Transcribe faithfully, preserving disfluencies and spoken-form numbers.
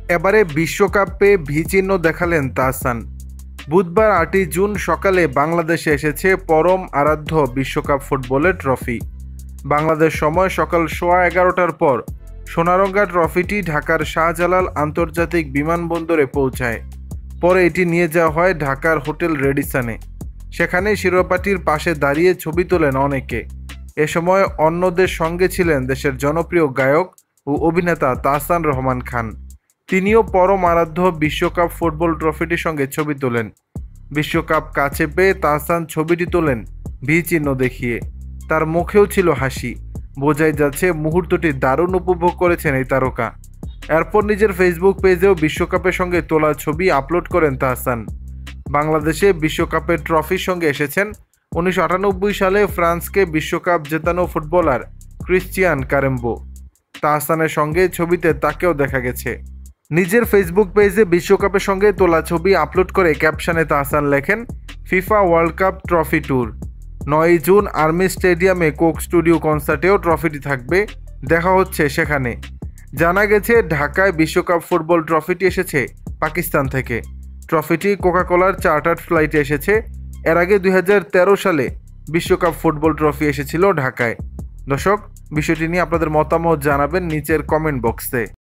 এবারে বিশ্বকাপে ভি চিহ্ন দেখালেন তাহসান। বুধবার আটই জুন সকালে বাংলাদেশে এসেছে পরম আরাধ্য বিশ্বকাপ ফুটবলের ট্রফি। বাংলাদেশ সময় সকাল সোয়া এগারোটার পর সোনারঙ্গা ট্রফিটি ঢাকার শাহজালাল আন্তর্জাতিক বিমানবন্দরে পৌঁছায়। পরে এটি নিয়ে যাওয়া হয় ঢাকার হোটেল রেডিসনে। সেখানে শিরোপাটির পাশে দাঁড়িয়ে ছবি তোলেন অনেকে। এ সময় অন্যদের সঙ্গে ছিলেন দেশের জনপ্রিয় গায়ক ও অভিনেতা তাহসান রহমান খান। তিনিও পরম আরাধ্য বিশ্বকাপ ফুটবল ট্রফিটির সঙ্গে ছবি তোলেন। বিশ্বকাপ কাছে পেয়ে তাহসান ছবিটি তোলেন ভি চিহ্ন দেখিয়ে। তার মুখেও ছিল হাসি, বোঝাই যাচ্ছে মুহূর্তটি দারুণ উপভোগ করেছেন এই তারকা। এরপর নিজের ফেসবুক পেজেও বিশ্বকাপের সঙ্গে তোলা ছবি আপলোড করেন তাহসান। বাংলাদেশে বিশ্বকাপের ট্রফির সঙ্গে এসেছেন উনিশশো আটানব্বই সালে ফ্রান্সকে বিশ্বকাপ জেতানো ফুটবলার ক্রিশ্চিয়ান কারেম্বো। তাহসানের সঙ্গে ছবিতে তাকেও দেখা গেছে। নিজের ফেসবুক পেজে বিশ্বকাপের সঙ্গে তোলা ছবি আপলোড করে ক্যাপশনে তাহসান লেখেন, FIFA world cup trophy tour. নয়ই জুন আর্মি স্টেডিয়ামে কোক স্টুডিও কনসার্টেও ট্রফিটি থাকবে, দেখা হচ্ছে সেখানে। জানা গেছে ঢাকায় বিশ্বকাপ ফুটবল ট্রফিটি এসেছে পাকিস্তান থেকে। ট্রফিটি কোকাকোলার চার্টার্ড ফ্লাইটে এসেছে। এর আগে দুই হাজার তেরো সালে বিশ্বকাপ ফুটবল ট্রফি এসেছিল ঢাকায়। দর্শক, বিষয়টি নিয়ে আপনাদের মতামত জানাবেন নিচের কমেন্ট বক্সে।